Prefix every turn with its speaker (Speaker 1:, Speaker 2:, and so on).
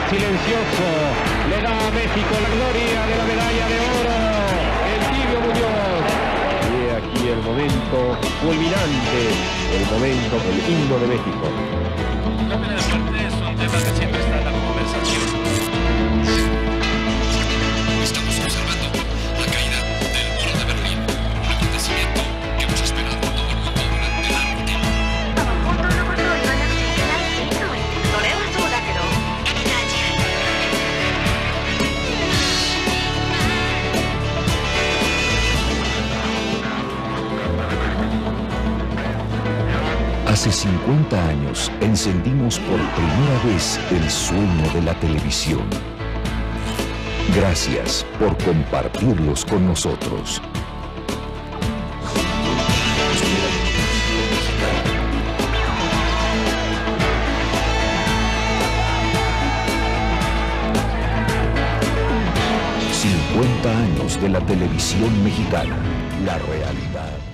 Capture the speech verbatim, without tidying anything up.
Speaker 1: silencioso le da a México la gloria de la medalla de oro. El Tibio Muñoz. Y he aquí el momento culminante, el momento, el himno de México.
Speaker 2: La primera parte es un tema que siempre está en la conversación.
Speaker 3: Estamos observando la caída del muro de Berlín, un acontecimiento que hemos esperado todo el mundo durante largo tiempo. Hace cincuenta años encendimos por primera vez el sueño de la televisión. Gracias por compartirlos con nosotros. cincuenta años de la televisión mexicana. La realidad.